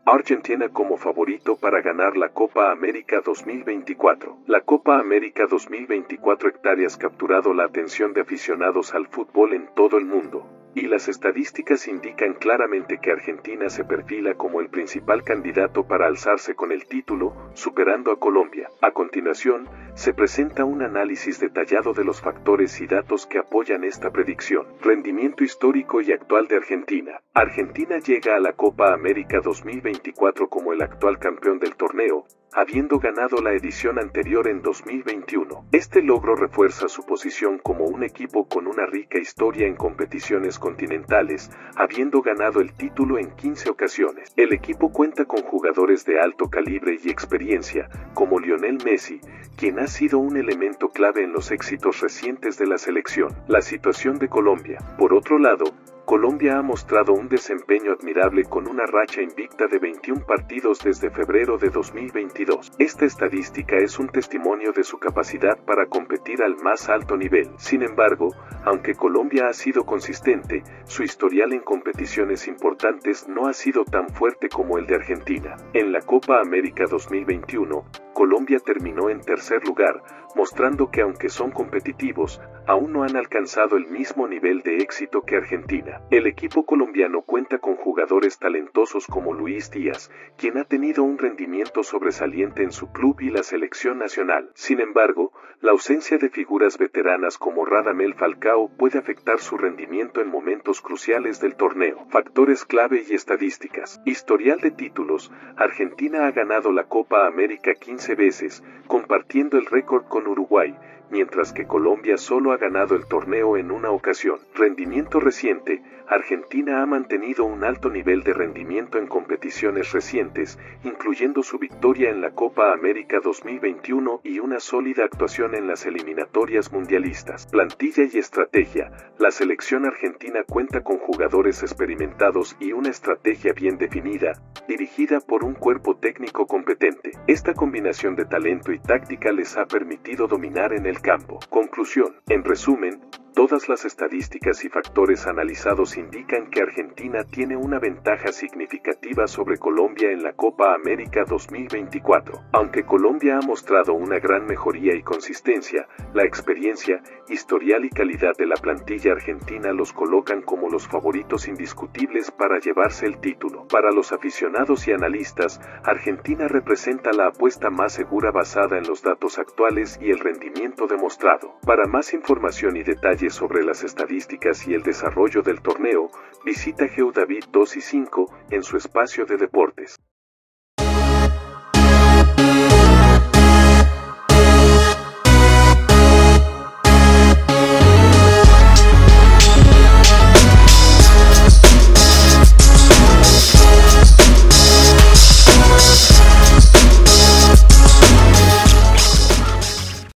Argentina como favorito para ganar la Copa América 2024. La Copa América 2024 hectáreas capturado la atención de aficionados al fútbol en todo el mundo, y las estadísticas indican claramente que Argentina se perfila como el principal candidato para alzarse con el título, superando a Colombia. A continuación, se presenta un análisis detallado de los factores y datos que apoyan esta predicción. Rendimiento histórico y actual de Argentina. Argentina llega a la Copa América 2024 como el actual campeón del torneo, habiendo ganado la edición anterior en 2021. Este logro refuerza su posición como un equipo con una rica historia en competiciones continentales, habiendo ganado el título en 15 ocasiones. El equipo cuenta con jugadores de alto calibre y experiencia, como Lionel Messi, quien ha sido un elemento clave en los éxitos recientes de la selección. La situación de Colombia. Por otro lado, Colombia ha mostrado un desempeño admirable con una racha invicta de 21 partidos desde febrero de 2022. Esta estadística es un testimonio de su capacidad para competir al más alto nivel. Sin embargo, aunque Colombia ha sido consistente, su historial en competiciones importantes no ha sido tan fuerte como el de Argentina. En la Copa América 2021, Colombia terminó en tercer lugar, mostrando que aunque son competitivos, aún no han alcanzado el mismo nivel de éxito que Argentina. El equipo colombiano cuenta con jugadores talentosos como Luis Díaz, quien ha tenido un rendimiento sobresaliente en su club y la selección nacional. Sin embargo, la ausencia de figuras veteranas como Radamel Falcao puede afectar su rendimiento en momentos cruciales del torneo. Factores clave y estadísticas. Historial de títulos. Argentina ha ganado la Copa América 15 veces, compartiendo el récord con Uruguay, mientras que Colombia solo ha ganado el torneo en una ocasión. Rendimiento reciente. Argentina ha mantenido un alto nivel de rendimiento en competiciones recientes, incluyendo su victoria en la Copa América 2021 y una sólida actuación en las eliminatorias mundialistas. Plantilla y estrategia. La selección argentina cuenta con jugadores experimentados y una estrategia bien definida, dirigida por un cuerpo técnico competente. Esta combinación de talento y táctica les ha permitido dominar en el campo. Conclusión. En resumen, todas las estadísticas y factores analizados indican que Argentina tiene una ventaja significativa sobre Colombia en la Copa América 2024. Aunque Colombia ha mostrado una gran mejoría y consistencia, la experiencia, historial y calidad de la plantilla argentina los colocan como los favoritos indiscutibles para llevarse el título. Para los aficionados y analistas, Argentina representa la apuesta más segura basada en los datos actuales y el rendimiento demostrado. Para más información y detalles sobre las estadísticas y el desarrollo del torneo, visita GeoDavid 2 y 5 en su espacio de deportes.